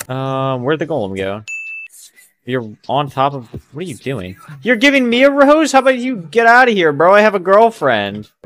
Where'd the golem go? You're on top of... What are you doing? You're giving me a rose? How about you get out of here, bro? I have a girlfriend.